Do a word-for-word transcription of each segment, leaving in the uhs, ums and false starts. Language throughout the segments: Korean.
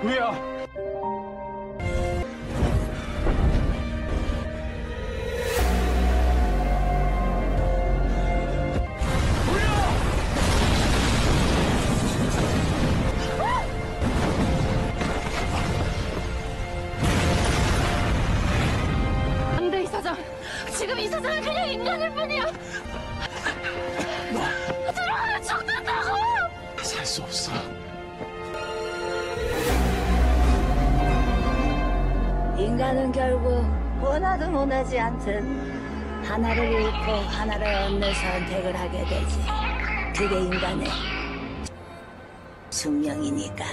왜야? 안돼 이사장. 지금 이사장은 그냥 인간일 뿐이야. 들어가면 죽는다고. 살 수 없어. 인간은 결국 원하든 원하지 않든 하나를 잃고 하나를 얻는 선택을 하게 되지. 그게 인간의 숙명이니까.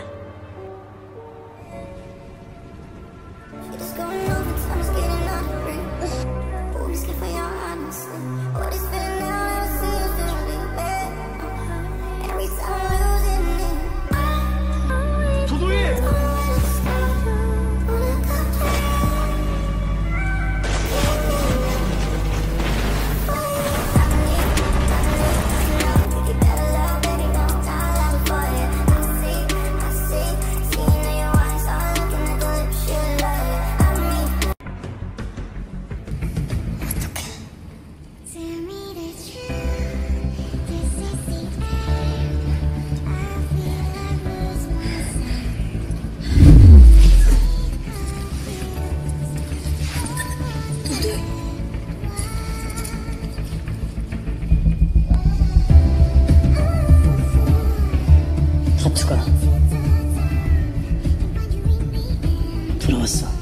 타투가 들어왔어.